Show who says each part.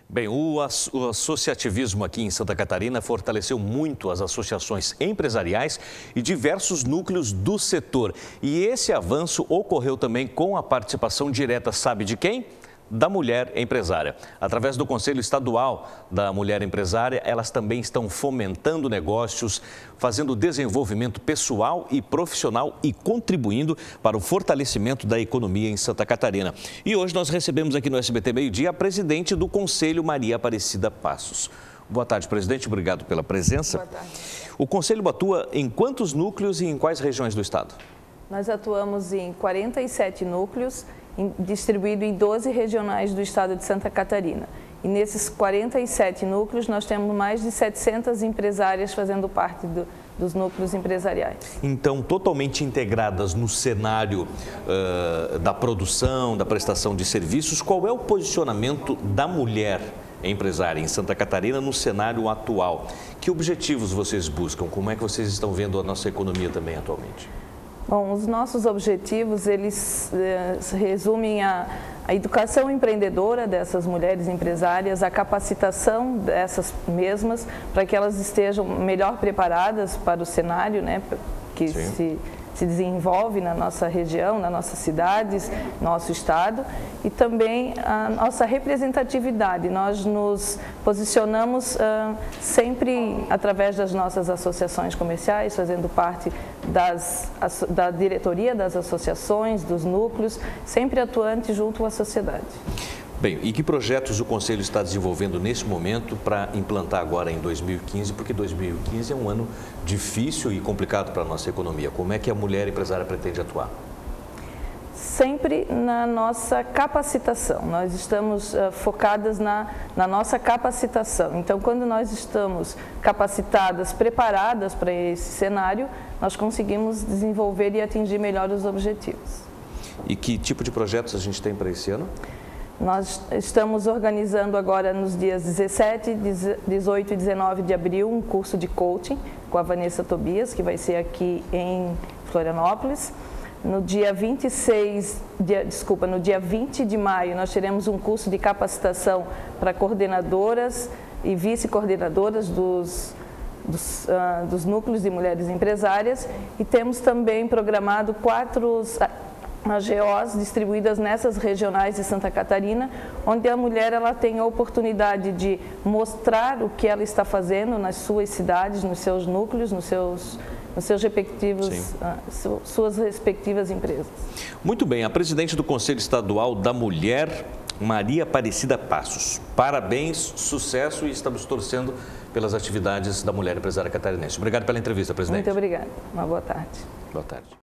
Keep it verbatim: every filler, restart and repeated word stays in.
Speaker 1: Bem, o, as, o associativismo aqui em Santa Catarina fortaleceu muito as associações empresariais e diversos núcleos do setor. E esse avanço ocorreu também com a participação direta, sabe de quem? Da mulher empresária. Através do Conselho Estadual da Mulher Empresária, elas também estão fomentando negócios, fazendo desenvolvimento pessoal e profissional e contribuindo para o fortalecimento da economia em Santa Catarina. E hoje nós recebemos aqui no S B T Meio Dia a presidente do Conselho, Maria Aparecida Passos. Boa tarde, presidente. Obrigado pela presença.
Speaker 2: Boa tarde.
Speaker 1: O Conselho atua em quantos núcleos e em quais regiões do estado?
Speaker 2: Nós atuamos em quarenta e sete núcleos, distribuído em doze regionais do estado de Santa Catarina. E nesses quarenta e sete núcleos, nós temos mais de setecentas empresárias fazendo parte do, dos núcleos empresariais. Então,
Speaker 1: totalmente integradas no cenário uh, da produção, da prestação de serviços, qual é o posicionamento da mulher empresária em Santa Catarina no cenário atual? Que objetivos vocês buscam? Como é que vocês estão vendo a nossa economia também atualmente?
Speaker 2: Bom, os nossos objetivos, eles eh, se resumem à, à educação empreendedora dessas mulheres empresárias, a capacitação dessas mesmas, para que elas estejam melhor preparadas para o cenário, né, que se, se desenvolve na nossa região, nas nossas cidades, nosso estado, e também a nossa representatividade. Nós nos posicionamos uh, sempre através das nossas associações comerciais, fazendo parte das, da diretoria das associações, dos núcleos, sempre atuante junto à sociedade.
Speaker 1: Bem, e que projetos o Conselho está desenvolvendo nesse momento para implantar agora em dois mil e quinze? Porque dois mil e quinze é um ano difícil e complicado para a nossa economia. Como é que a mulher empresária pretende atuar?
Speaker 2: Sempre na nossa capacitação. Nós estamos uh, focadas na, na nossa capacitação. Então, quando nós estamos capacitadas, preparadas para esse cenário, nós conseguimos desenvolver e atingir melhor os objetivos.
Speaker 1: E que tipo de projetos a gente tem para esse ano?
Speaker 2: Nós estamos organizando agora nos dias dezessete, dezoito e dezenove de abril um curso de coaching com a Vanessa Tobias, que vai ser aqui em Florianópolis. No dia vinte e seis, dia, desculpa, no dia vinte de maio, nós teremos um curso de capacitação para coordenadoras e vice-coordenadoras dos, dos, uh, dos núcleos de mulheres empresárias, e temos também programado quatro A G Os distribuídas nessas regionais de Santa Catarina, onde a mulher ela tem a oportunidade de mostrar o que ela está fazendo nas suas cidades, nos seus núcleos, nos seus, nos seus respectivos, uh, suas respectivas empresas.
Speaker 1: Muito bem, a presidente do Conselho Estadual da Mulher, Maria Aparecida Passos. Parabéns, sucesso, e estamos torcendo pelas atividades da mulher empresária catarinense. Obrigado pela entrevista, presidente.
Speaker 2: Muito obrigada. Uma boa tarde.
Speaker 1: Boa tarde.